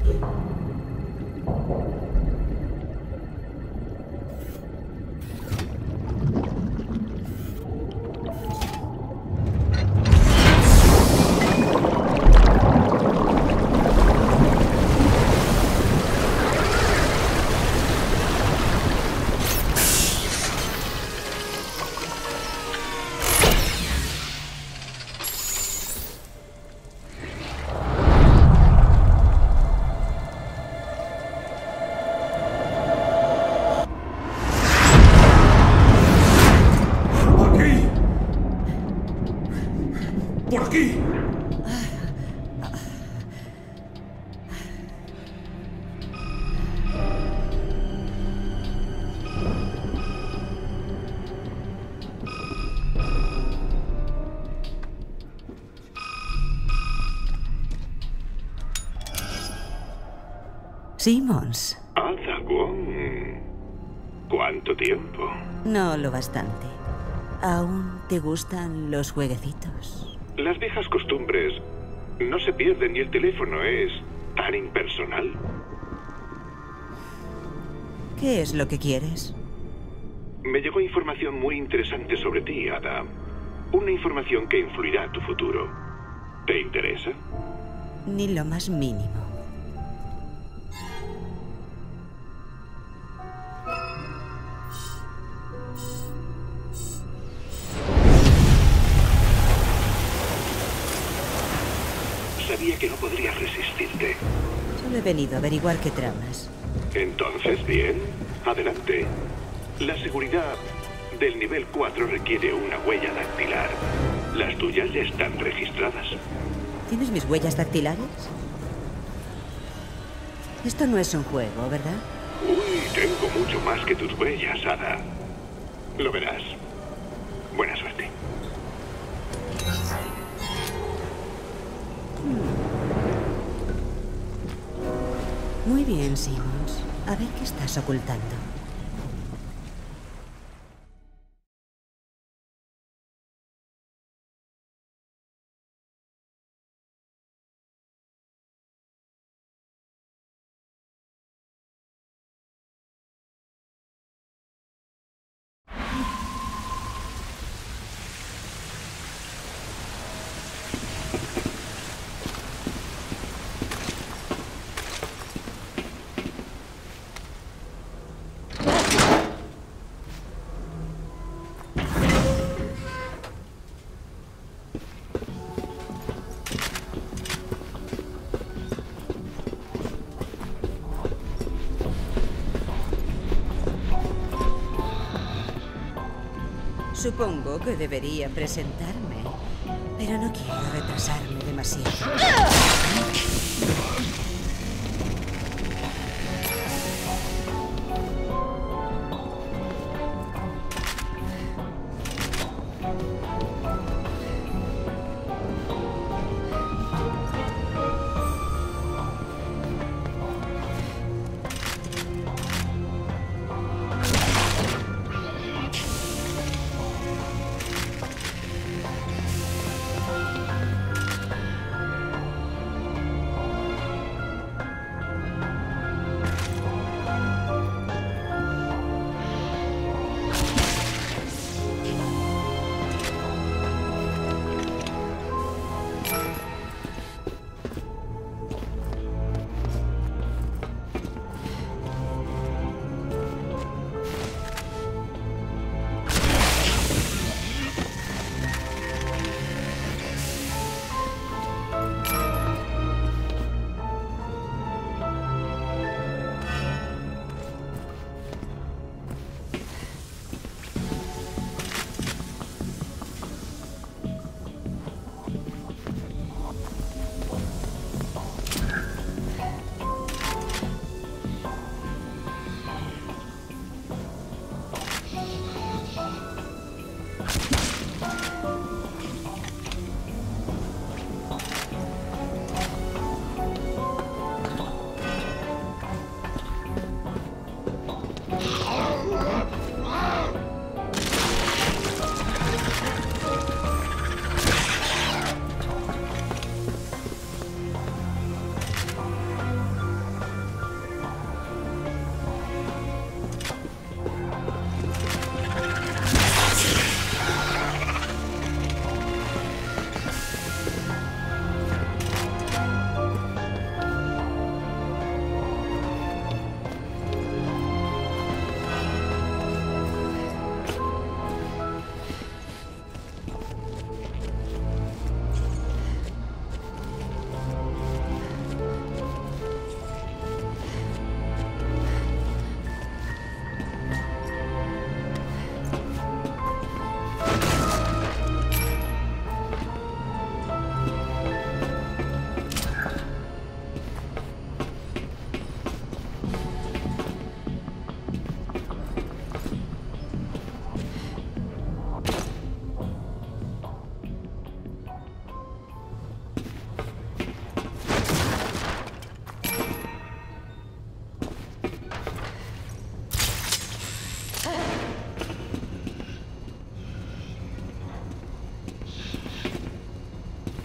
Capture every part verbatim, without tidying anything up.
¡Por aquí! Simmons. Ada Wong. ¿Cuánto tiempo? No lo bastante. ¿Aún te gustan los jueguecitos? Las viejas costumbres no se pierden y el teléfono es tan impersonal. ¿Qué es lo que quieres? Me llegó información muy interesante sobre ti, Ada. Una información que influirá a tu futuro. ¿Te interesa? Ni lo más mínimo. Sabía que no podrías resistirte. Solo he venido a averiguar qué tramas. Entonces, bien. Adelante. La seguridad del nivel cuatro requiere una huella dactilar. Las tuyas ya están registradas. ¿Tienes mis huellas dactilares? Esto no es un juego, ¿verdad? Uy, tengo mucho más que tus huellas, Ada. Lo verás. Buena suerte. Muy bien, Simmons. A ver qué estás ocultando. Supongo que debería presentarme, pero no quiero retrasarme demasiado.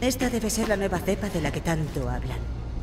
Esta debe ser la nueva cepa de la que tanto hablan.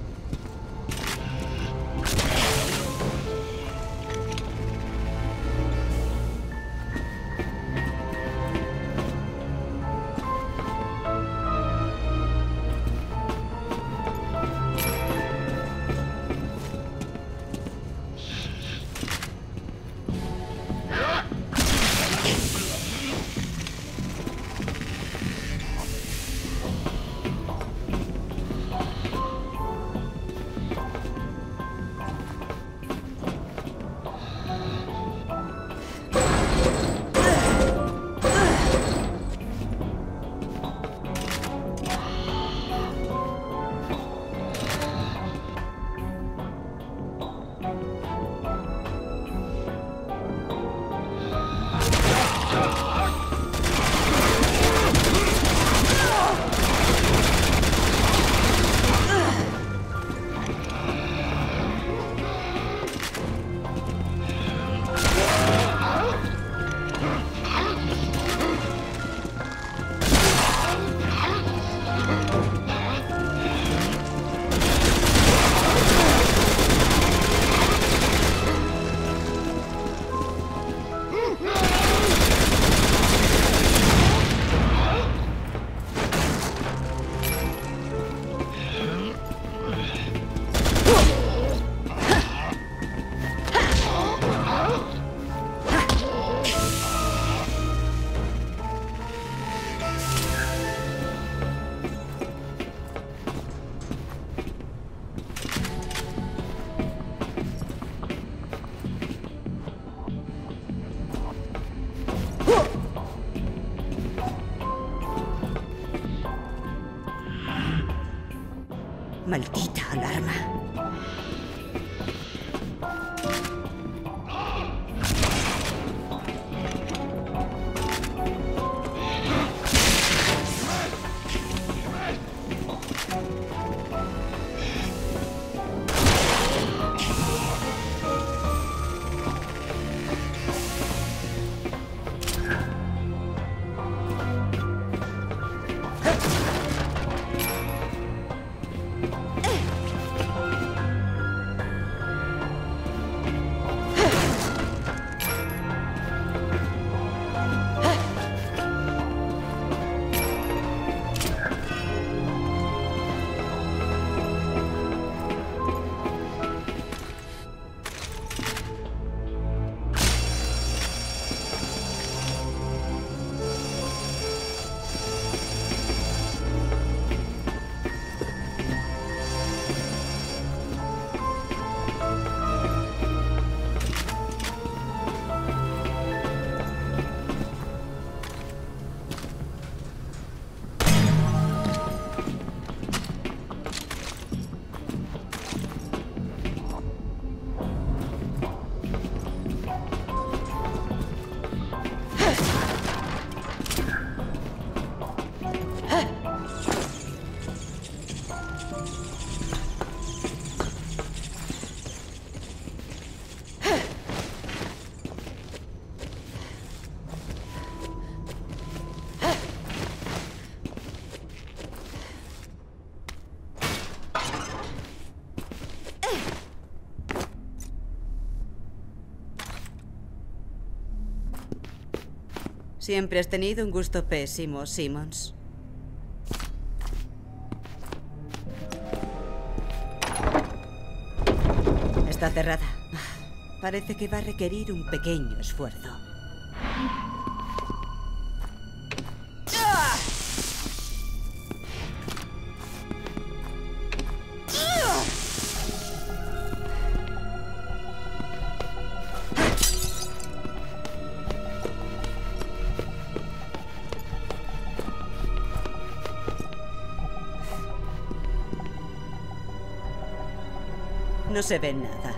Maldita alarma. Siempre has tenido un gusto pésimo, Simmons. Está cerrada. Parece que va a requerir un pequeño esfuerzo. No se ve nada.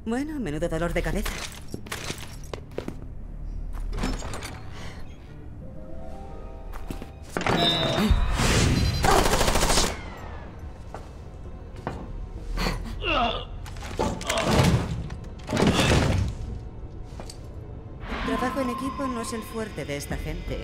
Bueno, menudo dolor de cabeza. Trabajo en equipo no es el fuerte de esta gente.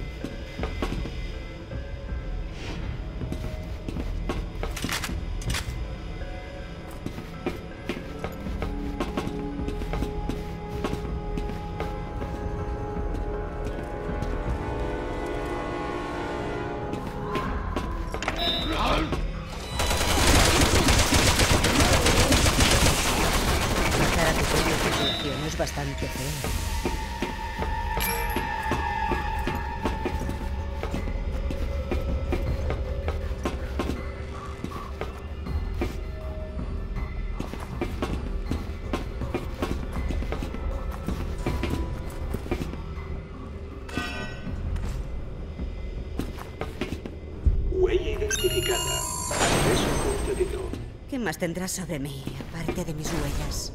Matar a tu propia tripulación es bastante feo. Huella identificada. Acceso concedido. ¿Qué más tendrás sobre mí, aparte de mis huellas?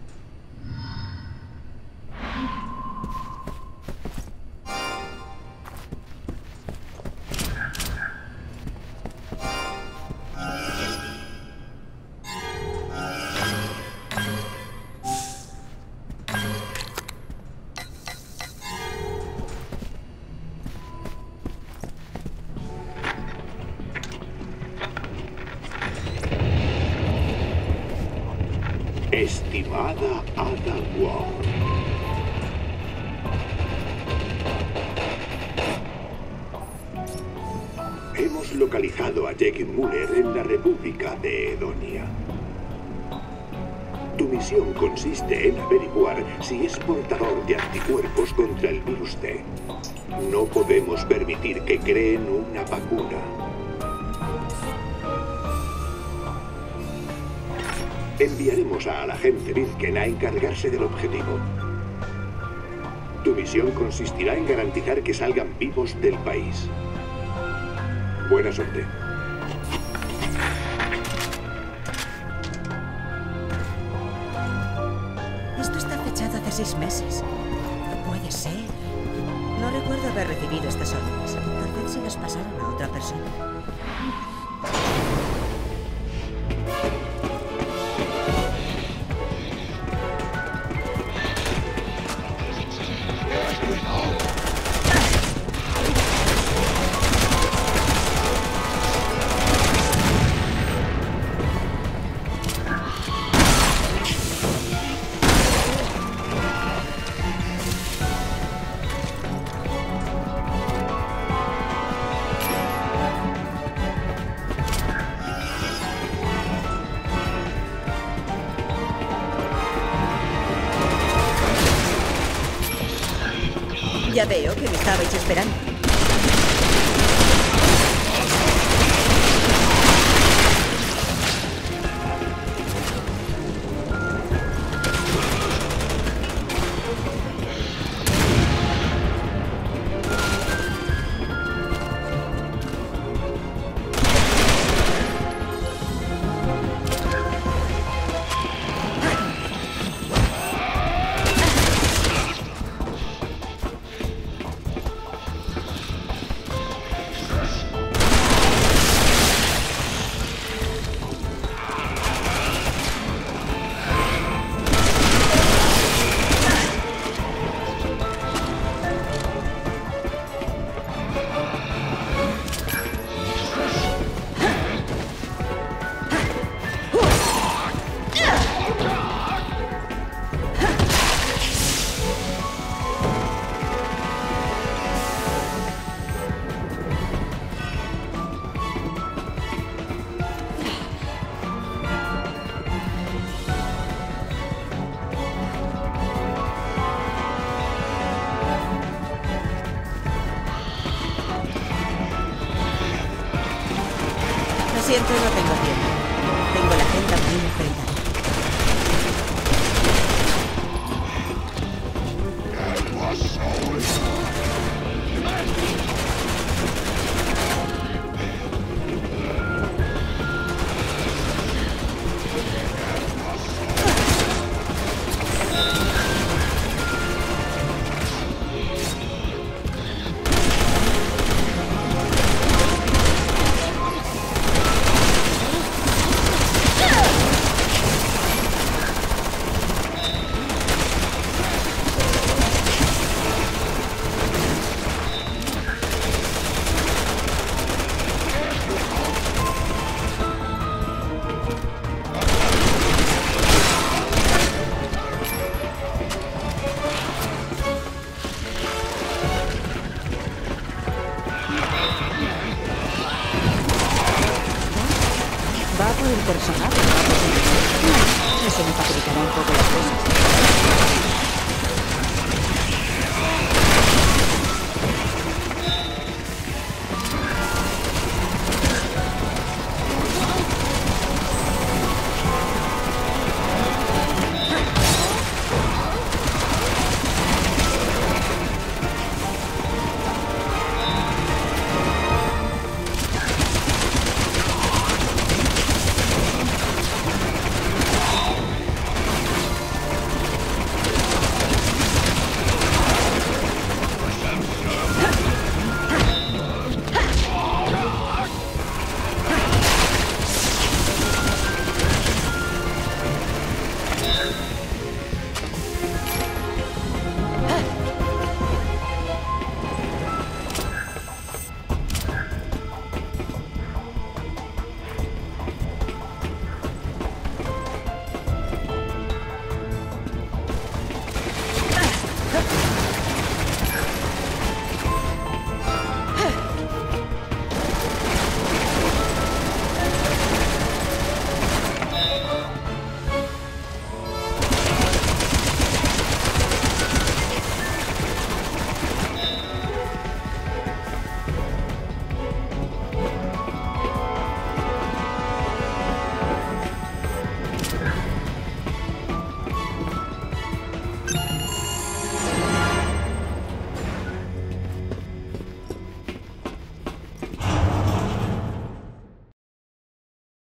Estimada Ada Wong, hemos localizado a Jake Muller en la República de Edonia. Tu misión consiste en averiguar si es portador de anticuerpos contra el virus T. No podemos permitir que creen una vacuna. Enviaremos a la agente Birken a encargarse del objetivo. Tu misión consistirá en garantizar que salgan vivos del país. Buena suerte. Esto está fechado hace seis meses. No puede ser. No recuerdo haber recibido estas órdenes. Tal vez se las pasaron a otra persona. Ya veo que me estabais esperando. Lo siento, no tengo tiempo. Tengo la agenda muy enfrentada. personal. Bueno, eso me facilitará un poco las cosas.